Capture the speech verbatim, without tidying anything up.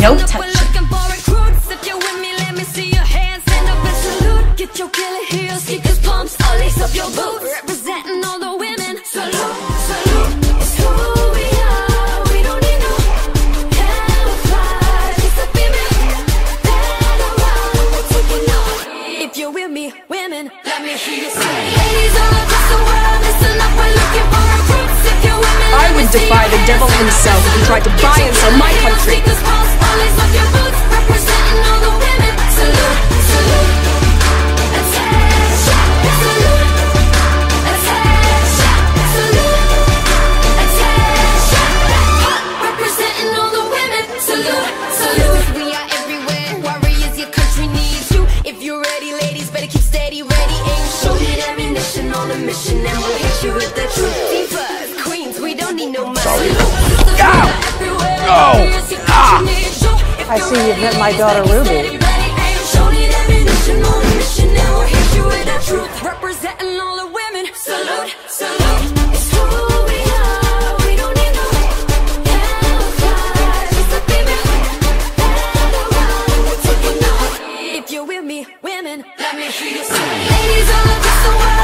no touching. Get your killer heels, sneakers, pumps, all lace up your boots. Representing all the women. Salute, salute, it's who we are. We don't need no camouflage. It's a female that around. We're taking on. If you're with me, women, let me hear you say. Ladies all across the world, listen up, we're looking for recruits. If you're women, I would defy the devil himself if he tried to buy and sell my country. Sneakers, pumps, all lace up your boots. Representing all the women. Salute, salute. Mission and we'll hit you with the truth. Divas, queens, we don't need no money. Sorry. Go! Go! Ah! I see you've met my daughter Ruby. Representing all the women. Salute, salute. It's who we are. We don't need no camouflage. It's a female that around. We're taking on. If you're with me, women, let me hear you say. Ladies all across the world.